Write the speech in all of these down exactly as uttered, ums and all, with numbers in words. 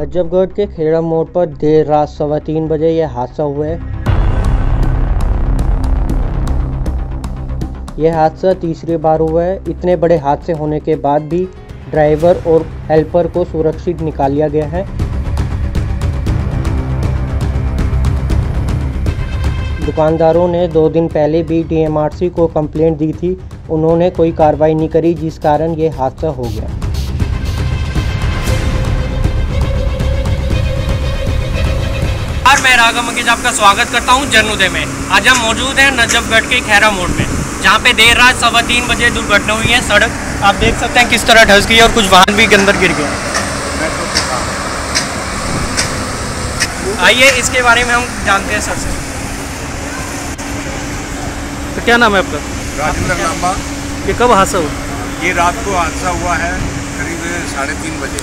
नजफगढ़ के खेड़ा मोड़ पर देर रात सवा तीन बजे यह हादसा हुआ है। यह हादसा तीसरी बार हुआ है। इतने बड़े हादसे होने के बाद भी ड्राइवर और हेल्पर को सुरक्षित निकाल लिया गया है। दुकानदारों ने दो दिन पहले भी डी एम आर सी को कंप्लेंट दी थी, उन्होंने कोई कार्रवाई नहीं करी, जिस कारण ये हादसा हो गया। मैं राघव मंगेश आपका स्वागत करता हूं जन उदय में। आज हम मौजूद हैं नजफगढ़ के खैरा मोड़ में, जहां पे देर रात सवा तीन बजे दुर्घटना हुई है। सड़क आप देख सकते हैं किस तरह धंस गई है और कुछ वाहन भी अंदर गिर गए। आइए इसके बारे में हम जानते हैं सर से। तो क्या नाम है आपका? राजेंद्र लांबा। ये कब हादसा हुआ? ये रात को हादसा हुआ है करीब साढ़े तीन बजे,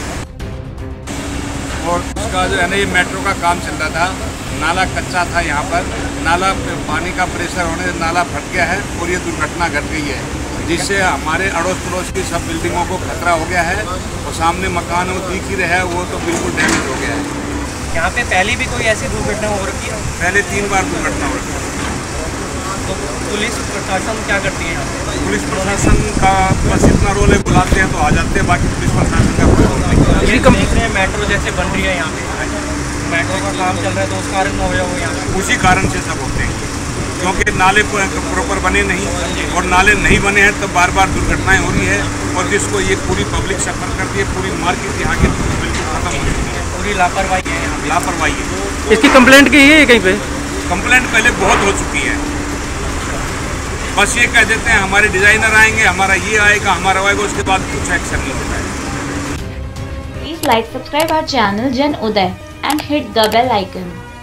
और उसका जो है ना ये मेट्रो का काम चल रहा था। नाला कच्चा था, यहाँ पर नाला पानी का प्रेशर होने से नाला फट गया है और ये दुर्घटना घट गई है, जिससे हमारे अड़ोस पड़ोस की सब बिल्डिंगों को खतरा हो गया है और सामने मकान वो दिख ही रहा है, वो तो बिल्कुल डैमेज हो गया है। यहाँ पे पहले भी कोई ऐसी दुर्घटना हो रखी है? पहले तीन बार दुर्घटना हो रखी है। तो पुलिस प्रशासन क्या करती है यहाँ पे? पुलिस प्रशासन का बस इतना रोल है, बुलाते हैं तो आ जाते हैं, बाकी पुलिस प्रशासन का कोई रोल नहीं है। ये देख रहे हैं मेट्रो जैसे बन रही है यहाँ पे, मेट्रो का काम चल रहा है, तो उस कारण हो गया वो यहाँ पे। उसी कारण से सब होते हैं, क्योंकि नाले प्रॉपर बने नहीं, और नाले नहीं बने हैं तो बार बार दुर्घटनाएं हो रही है, और जिसको ये पूरी पब्लिक सफर करती है, पूरी मार्केट यहाँ की बिल्कुल खत्म हो चुकी है। पूरी लापरवाही है यहाँ पे। लापरवाही है। इसकी कंप्लेंट की है कहीं पे? कंप्लेंट पहले बहुत हो चुकी है, बस ये कह देते हैं हमारे डिजाइनर आएंगे, हमारा ये आएगा, हमारा आएगा, उसके बाद कुछ एक्शन नहीं होता है। Please like, subscribe our channel Jan Uday and hit the bell icon.